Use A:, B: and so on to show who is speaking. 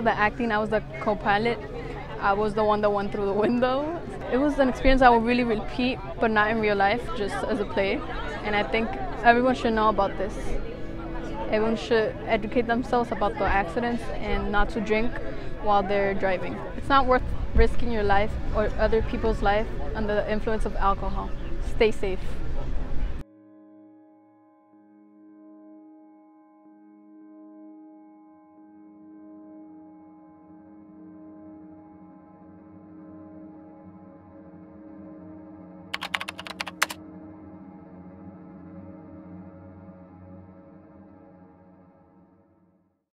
A: of the acting, I was the co-pilot. I was the one that went through the window. It was an experience I would really repeat, but not in real life, just as a play. And I think everyone should know about this. Everyone should educate themselves about the accidents and not to drink while they're driving. It's not worth risking your life or other people's life under the influence of alcohol. Stay safe.